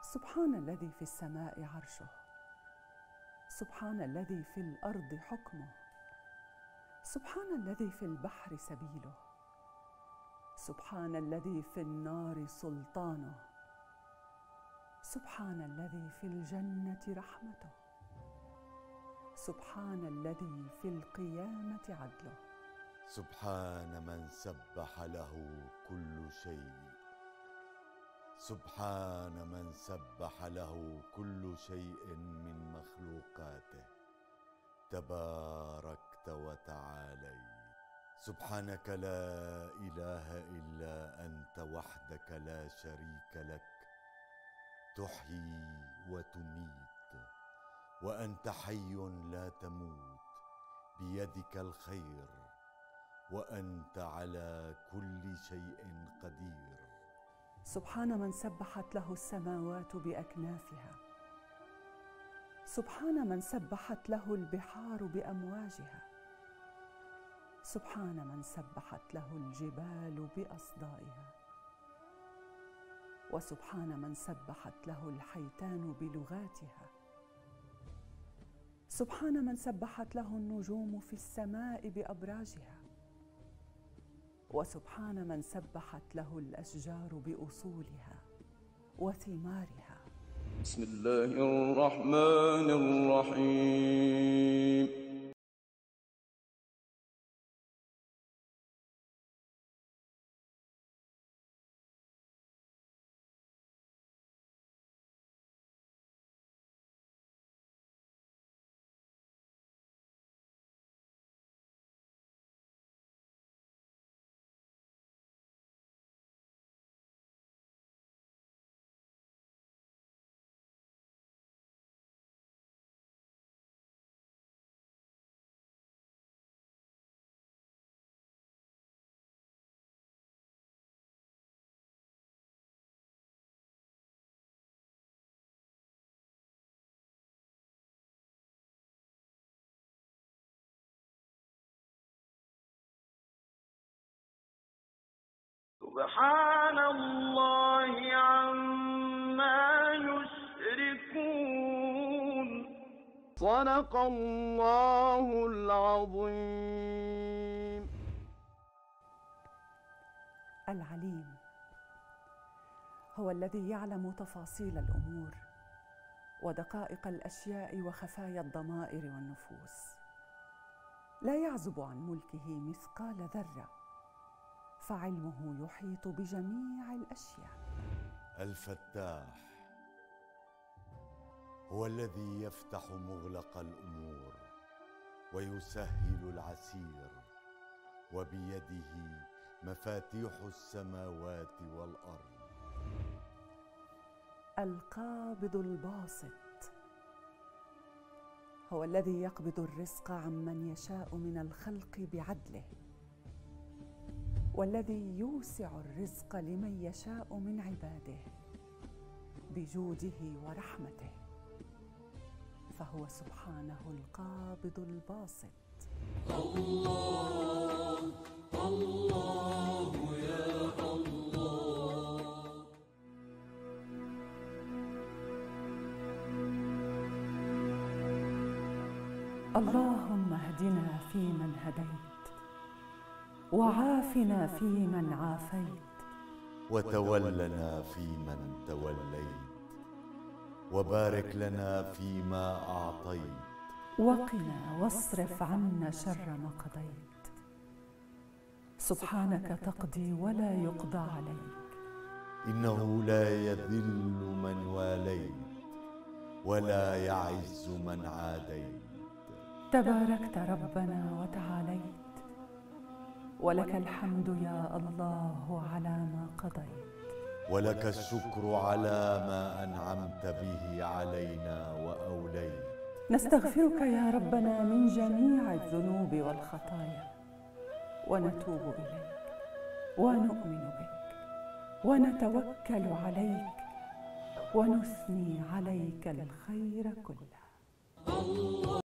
سبحان الذي في السماء عرشه، سبحان الذي في الأرض حكمه، سبحان الذي في البحر سبيله، سبحان الذي في النار سلطانه، سبحان الذي في الجنة رحمته، سبحان الذي في القيامة عدله. سبحان من سبح له كل شيء، سبحان من سبح له كل شيء من مخلوقاته. تباركت وتعاليت. سبحانك لا إله إلا أنت وحدك لا شريك لك، تحيي وتميت وأنت حي لا تموت، بيدك الخير وأنت على كل شيء قدير. سبحان من سبحت له السماوات بأكنافها، سبحان من سبحت له البحار بأمواجها، سبحان من سبحت له الجبال بأصدائها، وسبحان من سبحت له الحيتان بلغاتها، سبحان من سبحت له النجوم في السماء بأبراجها، وسبحان من سبحت له الأشجار بأصولها وثمارها. بسم الله الرحمن الرحيم. سبحان الله عما يشركون. صدق الله العظيم. العليم هو الذي يعلم تفاصيل الأمور ودقائق الأشياء وخفايا الضمائر والنفوس. لا يعزب عن ملكه مثقال ذرة، فعلمه يحيط بجميع الأشياء. الفتاح هو الذي يفتح مغلق الأمور ويسهل العسير، وبيده مفاتيح السماوات والأرض. القابض الباسط هو الذي يقبض الرزق عمن يشاء من الخلق بعدله، والذي يوسع الرزق لمن يشاء من عباده بجوده ورحمته، فهو سبحانه القابض الباسط. الله الله يا الله. اللهم اهدنا فيمن هديت، وعافنا فيمن عافيت، وتولنا فيمن توليت، وبارك لنا فيما أعطيت، وقنا واصرف عنا شر ما قضيت. سبحانك تقضي ولا يقضى عليك، إنه لا يذل من واليت ولا يعز من عاديت. تباركت ربنا وتعاليت، ولك الحمد يا الله على ما قضيت، ولك الشكر على ما أنعمت به علينا وأوليت. نستغفرك يا ربنا من جميع الذنوب والخطايا، ونتوب إليك ونؤمن بك ونتوكل عليك ونثني عليك الخير كله.